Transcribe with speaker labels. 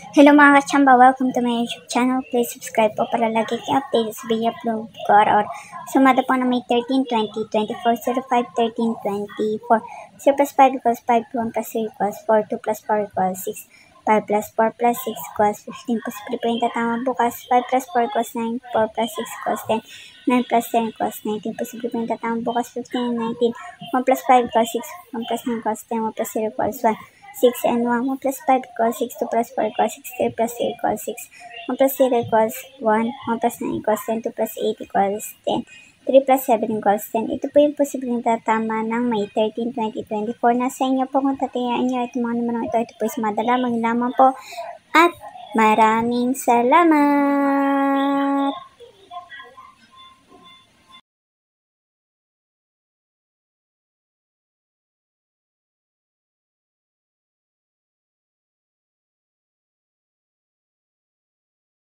Speaker 1: Hello mga kachamba, welcome to my YouTube channel. Please subscribe po para lagi kayo updated sa video upload ko araw-araw. Sumada po na may 13, 20, 24, 05, 13, 24. 0 plus 5 equals 5, 1 plus 3 equals 4, 2 plus 4 equals 6, 5 plus 4 plus 6 equals 15. Posible po yung tatama bukas. 5 plus 4 equals 9, 4 plus 6 equals 10, 9 plus 10 equals 19. Posible po yung tatama bukas. 15 and 19. 1 plus 5 equals 6, 1 plus 9 equals 10, 1 plus 0 equals 1. 6 and 1, 1 plus 5 equals 6, 2 plus 4 equals 6, 3 plus 3 equals 6, 1 plus 0 equals 1, 1 plus 9 equals 10, 2 plus 8 equals 10, 3 plus 7 equals 10. Ito po yung posibleng tatama ng May 13, 2024. Nasa inyo po kung tatayaan nyo. Ito mga naman ito po is madala. Lamang po at maraming salamat!